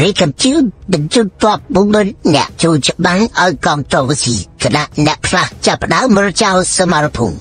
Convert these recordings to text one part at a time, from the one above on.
Gray can choose the two top woman net to Japan or controversy. Cannot net flat Japan Merchao Samarapum.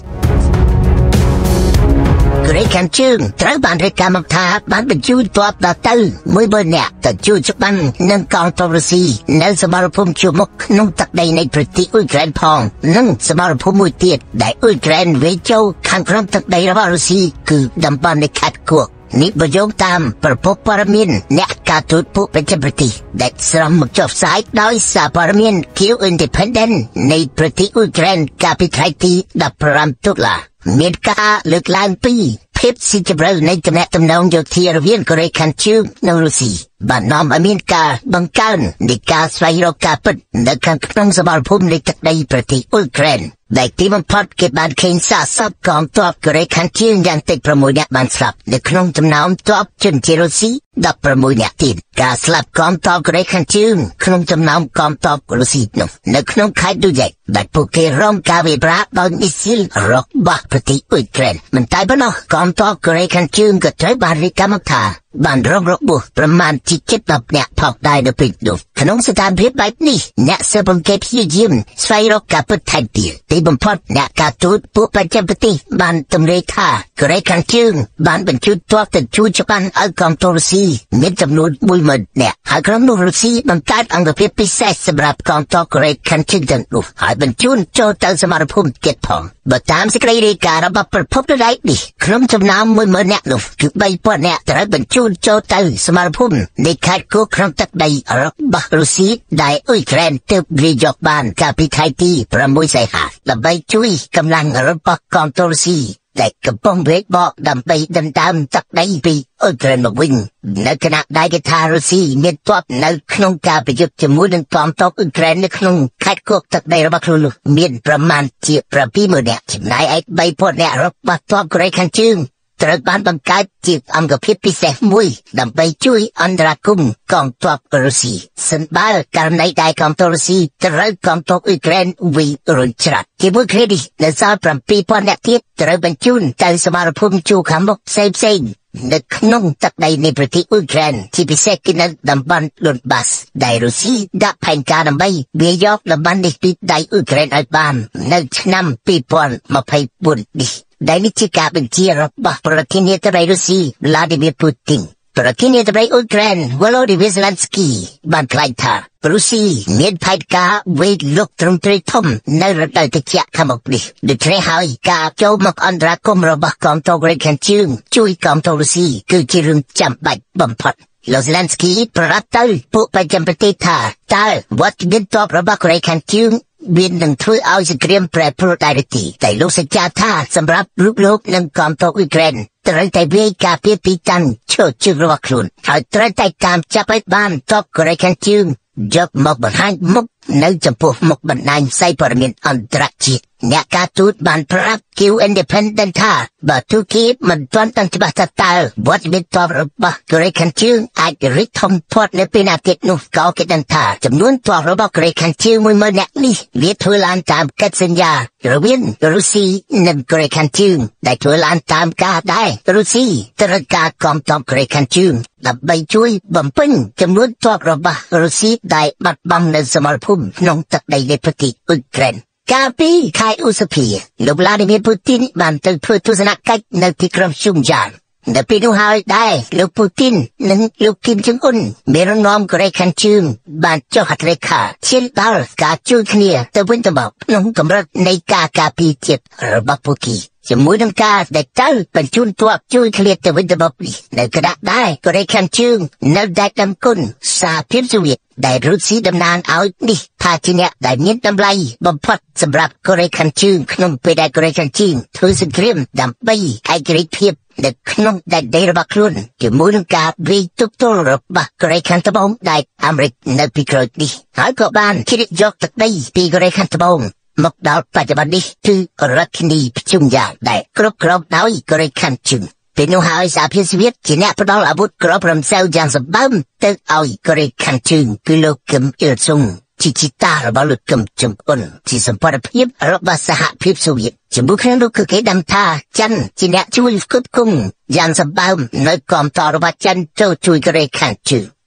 Gray can choose, throw bandit come up top, but the Jew top the town, Muber net, the Jew Japan, non controversy, no Samarapum Chumuk, no tuck day night pretty grand pong, none Samarapum with it, that grand Rachel, can't run tuck day of our sea, good dump on the cat cook. នេះប្រយោគតាមប្រភពព័ត៌មានអ្នកការទូតពួកប្រជាប្រដ្ឋដែលស្រង់មកចុះផ្សាយដោយសារព័ត៌មាន Q Independent នៃប្រទេសអ៊ុយក្រែនកាលពីថ្ងៃទី15 តុលាមានការលើកឡើងពីភាពស៊ីជម្រៅនៃទំនាក់ទំនងយោធារវាងកូរ៉េខាងជើងនិងរុស្ស៊ីបាននាំឲ្យមានការបង្កើននៃការស្វែងរកការពិតនៅខាងក្នុងសមរភូមិនៃទឹកដីប្រទេសអ៊ុយក្រែនដែលទីបំផុតគេបានឃើញសាកសពកងទ័ពកូរ៉េខាងជើងយ៉ាងតិច6នាក់បានស្លាប់នៅក្នុងចំណោមទ័ពជនជាតិរុស្ស៊ី16នាក់ទៀតការស្លាប់កងទ័ពកូរ៉េខាងជើងក្នុងចំណោមកងទ័ពរុស្ស៊ីនោះនៅក្នុងខេត្តឌូយ៉េកដែលពួកគេរងការវាយប្រហារដោយមីស៊ីលរបស់ប្រទេសអ៊ុយក្រែនមិនតែប៉ុណ្ណោះកងទ័ពកូរ៉េខាងជើងក៏ត្រូវបានរាយការណ៍មកថាបានរងរបួសប្រមាណជា10នាក់ផងដែរនៅពេលនោះក្នុងស្ថានភាពបែបនេះអ្នកស៊ើបអង្កេតព្យាយាមស្វែងរកការពិតថែមទៀតទីបំផុតអ្នកការទូតពួកប្រជាប្រដ្ឋបានទម្រាយថាកូរ៉េខាងជើងបានបញ្ជូនទ័ពទៅជួយច្បាន់ឲ្យកងទ័ពរុស្ស៊ីមានចំនួន10,000នាក់ហើយក្រុមនោះរុស្ស៊ីបង្កើតអង្គភាពពិសេសសម្រាប់កងទ័ពកូរ៉េខាងជើងទាំងនោះហើយបញ្ជូនចូលទៅសមរភូមិទៀតផងបើតាមសេចក្តីរាយការណ៍របស់ប្រភពដដែលនេះក្នុងចំណោម10,000នាក់នោះគឺ3,000នាក់ត្រូវបញ្ជូនចូលទៅសមរភូមិនៃខេត្តគោកក្នុងទឹកដីរបស់រុស្ស៊ីដែលអ៊ុយក្រែនទើបវាយយកបានកាលពីថ្ងៃទី6សីហាដើម្បីជួយកម្លាំងរបស់កងទ័ពរុស្ស៊ីដែលកំពុងវេកបកដើម្បីដណ្ដើមទឹកដីពីអ៊ុយក្រែនមកវិញនៅខណៈដែលគេថារុស្ស៊ីមានទ័ពនៅក្នុងការប្រយុទ្ធជាមួយនឹងកងទ័ពអ៊ុយក្រែននៅក្នុងខេត្តគោកទឹកដីរបស់ខ្លួននោះមានប្រមាណជា7,000នាក់ចំណែកឯ3,000នាក់របស់ទ័ពកូរ៉េខាងជើងត្រូវបានបង្កើតជាអង្គភាពពិសេសមួយដើម្បីជួយអន្តរាគមន៍កងទ័ពរុស្ស៊ីសិនបើករណីដែលកងទ័ពរុស្ស៊ីត្រូវកងទ័ពអ៊ុយក្រែនវិរុញច្រាត់ជាមួយគ្នានេះនៅសល់7,000នាក់ទៀតត្រូវបញ្ជូនទៅសមរភូមិជួរខាងមុខផ្សេងៗនៅក្នុងទឹកដីនៃប្រទេសអ៊ុយក្រែនជាពិសេសគឺនៅតំបន់លុនបាសដែលរុស្ស៊ីដាក់ផែនការដើម្បីវាយយកតំបន់នេះពីដៃអ៊ុយក្រែនឲ្យបាននៅឆ្នាំ2024នេះដែលនេះជាការបញ្ជារបស់ប្រធានាធិបតីរុស្ស៊ី Vladimir Putin ប្រធានាធិបតីអ៊ុយក្រែន Volodymyr Zelensky បានថ្លែងថារុស្ស៊ីមានផែនការវាយលុកទ្រង់ទ្រាយធំនៅរដូវត្រជាក់ខាងមុខនេះដូច្នេះហើយការចូលមកអន្តរាគមន៍របស់កងទ័ពកូរ៉េខាងជើងជួយកងទ័ពរុស្ស៊ីគឺជារឿងចាំបាច់បំផុតលោក Zelensky ប្រាប់ទៅពួកប្រជាប្រដ្ឋថាតើវត្តមានទ័ពរបស់កូរ៉េខាងជើងវានឹងធ្វើឲ្យសង្គ្រាមប្រែប្រួលដែរទេតែលោកសច្ចាថាសម្រាប់រូបលោកនិងកងទ័ពអ៊ុយក្រែនត្រូវតែវាយការពារទីតាំងឈរជើងរបស់ខ្លួនហើយត្រូវតែតាមចាប់ឲ្យបានទ័ពកូរ៉េខាងជើងយកមកបង្ហាញមុខនៅចំពោះមុខបណ្ដាញផ្សាយព័ត៌មានអន្តរជាតិអ្នកការទូតបានប្រាប់ Q Independent ថាបើទូគីមិនទាន់តាំងច្បាស់ថាតើវត្តមានទ័ពរបស់កូរ៉េខាងជើងអាចរីកធំធាត់នៅពេលណាទៀតនោះក៏គេដឹងថាចំនួនទ័ពរបស់កូរ៉េខាងជើង10,000នាក់នេះវាធ្វើឡើងតាមកិច្ចសន្យារវាងរុស្ស៊ីនិងកូរ៉េខាងជើងដែលធ្វើឡើងតាមការដែលរុស្ស៊ីត្រូវការកងទ័ពកូរ៉េខាងជើងដើម្បីជួយបំពេញចំនួនទ័ពរបស់រុស្ស៊ីដែលបាត់បង់នៅសមរភូមិក្នុងទឹកដីនៃប្រទេសអ៊ុយក្រែនកាលពីខែឧសភាលោក Vladimir Putin បានទៅធ្វើទស្សនកិច្ចនៅទីក្រុងស៊ុងយ៉ាងនៅពេលនោះហើយដែរលោក Putin និងលោក Kim Jong Un មានរងនាំកូរ៉េខាងជើងបានចុះហត្ថលេខាឈានដល់ការជួយគ្នាទៅវិញទៅមកក្នុងកម្រិតនៃការការពារជាតិរបស់ពួកគេជាមួយនឹងការដែលទៅបញ្ជូនទ័ពជួយគ្នាទៅវិញទៅមកនេះនៅខណៈដែលកូរ៉េខាងជើងនៅដែកដំគុណសហភាពសូវៀតដែលរុស្ស៊ីតំណាងឲ្យនេះថាជាអ្នកដែលមានតម្លៃបំផុតសម្រាប់កូរ៉េខាងជើងក្នុងពេលដែលកូរ៉េខាងជើងធ្វើសង្គ្រាមដើម្បីឯករាជ្យភាពនៅក្នុងដែនដីរបស់ខ្លួនជាមួយនឹងការវាយទប់ទល់របស់កូរ៉េខាងត្បូងដែលអាមេរិកនៅពីក្រោយនេះហើយក៏បានជ្រៀតយកទឹកដីពីកូរ៉េខាងត្បូងមកដល់បច្ចុប្បន្ននេះគឺរដ្ឋធានីព្យុងយ៉ាងដែលគ្រប់គ្រងដោយកូរ៉េខាងជើងពេលនោះហើយសហភាពសូវៀតជាអ្នកផ្ដល់អាវុធគ្រាប់រំសេវយ៉ាងសម្បើមទៅឲ្យកូរ៉េខាងជើងគឺលោកគឹមអ៊ីលសុងជាជីតារបស់លោកគឹមចុងអ៊ុនជាសម្ព័ន្ធភាពរបស់សហភាពសូវៀតជាមួយគ្នានោះគឺគេដឹងថាចិនជាអ្នកជួយផ្គត់ផ្គង់យ៉ាងសម្បើមនៅកងទ័ពរបស់ចិនចូលជួយកូរ៉េខាងជើង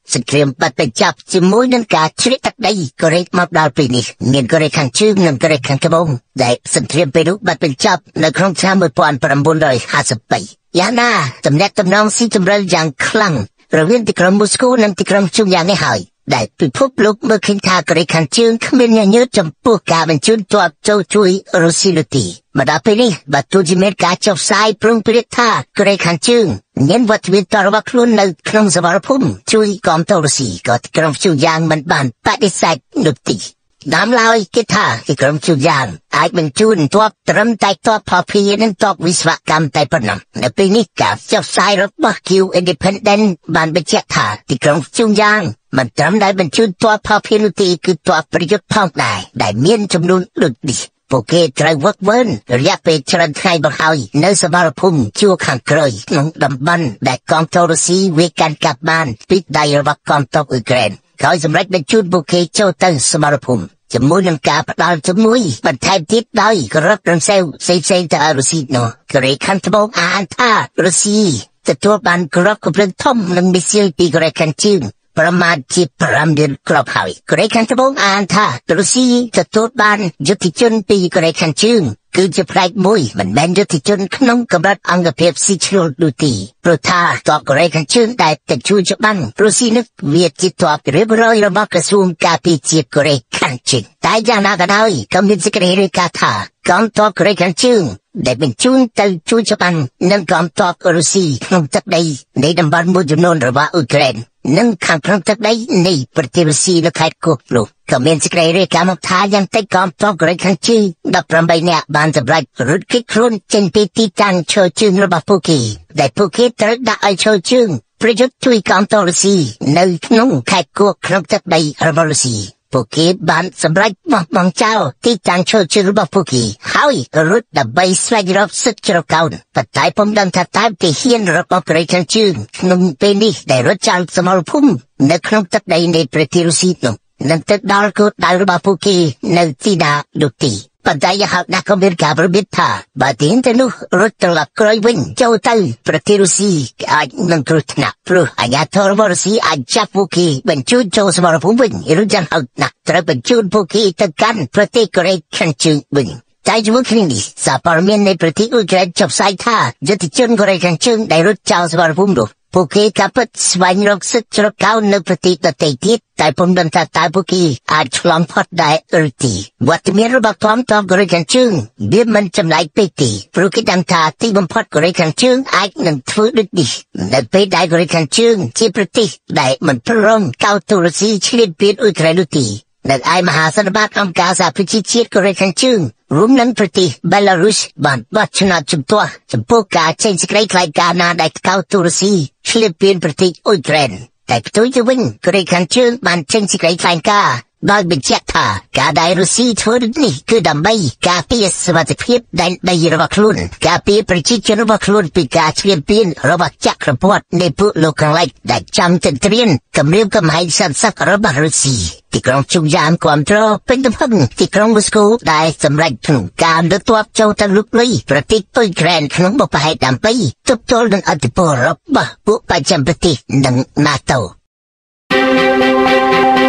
สครีมบัดเป็นจับจิมวยนันกาชริตักได้ก็เรียกมาดาวปีนี้เงินก็เรียกขันชื่อเงินก็เรียกขันกระบงได้สครีมไปรู้บัดเป็นจับในครองช้ามือปอนประบุนเลย50 ปียาหน้าตำแหน่งตำนองซีจำเริญอย่างคลั่งระเวียนติกรมมุสโกนั่งติกรมชุ่มยางให้หายได้ไปพบลูกเมื่อขึ้นทากระขันชื่อขมิ้นเยอะจำพวกกาเป็นชุนตัวเจ้าช่วยรูซิลุตีมาดาปีนี้บัดตูจิเมตกาเจ้าสายปรุงผลิตทากระขันชื่อเงินวัตถุดิบตระวักลุ่นในครองสมรภูมิช่วยกองทัพรูซีก็ติกรมชุ่มยางมันบานปฏิเสธลุตีน้ำลอยกิท่าที่กรมชุดยางไอ้เป็นจุนตัวตรมใจตัวพอพีนั้นตัววิศวกรรมใจปนมในปีนี้กับเจ้าสายรถบักคิวอินดิเพนเดนต์บานไปเช็คท่าที่กรมชุดยางมันตรมได้เป็นจุนตัวพอพีลุตีคือตัวประยุทธ์พ้องได้เมียนจำนวนหลุดดิโปเกตรายวักเวินระยะไปชรันไทยบังไฮในสมรภูมิชั่วขังเกยนงดำบันได้กองทัพรัสเซียเวกันกลับบ้านปิดได้ระบบกองทัพอุกเรนเขาสำเร็จเป็นจุดโปเกโจตันสมรภูมิจมูกนังกาปดาลจมูกมันแทบติดได้กรับรังเซลเซนจะรูซีโนกระไรคันทบอ่านท่ารูซีจะตัวบันกรับกับเรื่องทอมนังมิเซียปีกระไรคันจึงประมาณที่พรำเดือนกรอบหายกระไรคันทบอ่านท่ารูซีจะตัวบันยุติชนปีกระไรคันจึงคือจะพลายมวยมันแบนยุติชนขนมกำลังอังกฤษซิชโรดูตีโปรธาต่อกระไรคันจึงได้แต่ชูจบันรูซีนึกเวียดจิตตัวเรียบร้อยระบกระสุนกาปีจีกระไรคันจึงแต่ยังน่ากันได้กำลังจะกระไรกาถากองทัพกระไรคันจึงได้เป็นจุนแต่ชูจบันนั่งกองทัพรูซีขนมตักได้ในดำบันมุจนนระบาอุกเรนนั่งขังขนมตักได้ในประเทศรูซีและไทยกุบลูกำลังจะกระไรกามทายังแต่กองทัพกระไรคันจึงดับรำใบเนี่ยบานจะไร้รุดคิดครุนเจนปีติจันโชจึงระบาปุกีได้ปุกีตระดาไอโชจึงประยุทธ์ทุยกองทัพรูซีในขนมไข่กุบขนมตักได้ระบารูซีปุกีบานสำหรับมังเจ้าที่จังโชจึงระบาปุกีหายรุดดับใบสวายรบสุดจรกาวปัจจัยผมดังทัดทายที่เฮียนระบากระไรคันจึงขนมเป็นนี่ได้รสจังสมรภูมิในขนมตักได้ในประเทศรูซีนนั่นตึกดาร์กูดาร์บาปุกีในที่ดาดุตีปัจจัยหักนักบินกาบรบิดท่าบาดินเตนุรถตลักกรอยวินเจ้าตัลประเทศรูซีอาจนังครุฑนักพรุอายาทอร์บรูซีอาจจับปุกีเป็นจุดโจสมรภูมิวินอิรุจันหักนักตระเป็นจุดปุกีตะกันประเทศกรีกขันจุดวินใจจมุขนี้สาปาร์เมียนในประเทศอุกเรนจับสายท่าจะติดจุดกรีกขันจุดได้รถเจ้าสมรภูมิดูปุกีกับปัจสวายรกสุดจรกาวในประเทศตะเทียแต่ผมดันทัดตายปุกีอาจฉลองพอดได้ตีวัดมีระบบความต้องกระไรกันจึงเบี้ยมันจำไรไปตีปุกีดันทัดที่บำพอดกระไรกันจึงอาจนั่งฟื้นดีแต่ไปได้กระไรกันจึงที่ประเทศได้มันพร้อมเก้าตุรสีชลิดเปียอุกราลุตีนักไอมหาสนบัตองค์การสหประชาชาติกระไรกันจึงรวมนั้นประเทศเบลารุสบันวัชนาจุดตัวจำพวกการเช่นสกายคลายการนาได้เก้าตุรสีชลิดเปียประเทศอุกราแต่ตัวจะวิ่งกระไรกันจึงมันเช่นสกายคลายกาบางเป็นเจ้าท่ากาได้รูซีทัวร์นี่คือดำใบกาเปียสวัสดิภาพได้ใบระบักลุนกาเปียประชิดระบักลุนปีกาเชียนเปียนระบักจักรพรรดิในผู้โลกังไลได้จำเตรียนกำเรียบกำหายสันสักระบักรูซีที่กรองชุกยามความตรอเป็นตะพังที่กรองมุสโกได้สำเร็จถึงการเดือดตัวเจ้าตะลุกเลยประเทศตุยแกรนขนมบอกไปให้ดำไปทุบโจลดังอธิปรบบุปจำประเทศดังนาโต